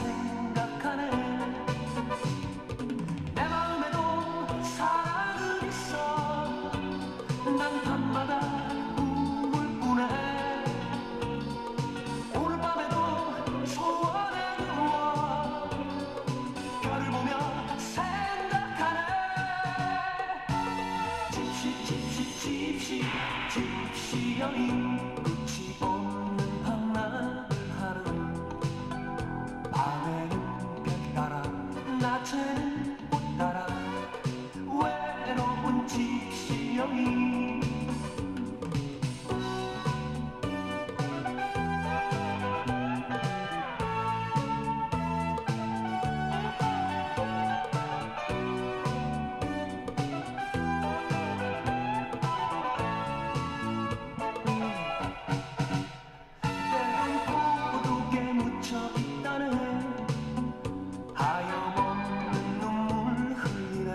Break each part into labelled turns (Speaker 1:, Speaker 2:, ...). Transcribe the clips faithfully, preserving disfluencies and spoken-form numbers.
Speaker 1: 생각하네. 내 마음에도 사랑은 있어. 난 밤마다 꿈을 꾸네. 오늘 밤에도 소원에 누워 별을 보며 생각하네. 집시 집시 집시 집시 여인, 끝이 없는 밤낮 하루. 밤에는 별 따라, 낮에는 꽃 따라, 외로운 집시 여인. 하염없는 눈물 흘리네.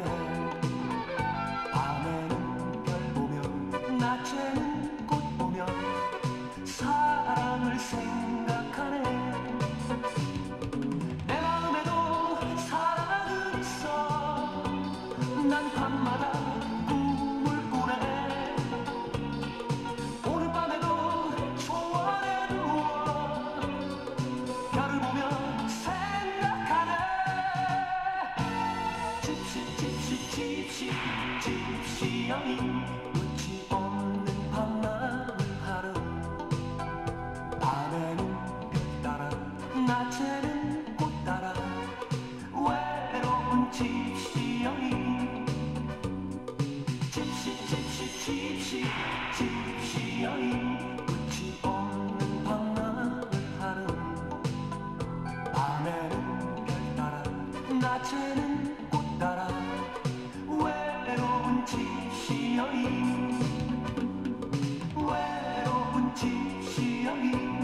Speaker 1: 밤에는 별 보며 낮에는 꽃 보며 사랑을 생각하네. 내 마음에도 사랑은 있어. 난 밤마다 꿈을 꾸네. 오늘 밤에도 소원에 누워 별을 보며 집시 집시 여인, 끝이 없는 밤낮 하루. 밤에는 별 따라, 낮에는 꽃 따라, 외로운 집시 여인. 집시 집시 집시 집시 여인, 끝이 없는 밤낮 하루. 밤에는 별 따라, 낮에는 꽃 따라, 외로운 집시 여인. 외로운 집시 여인.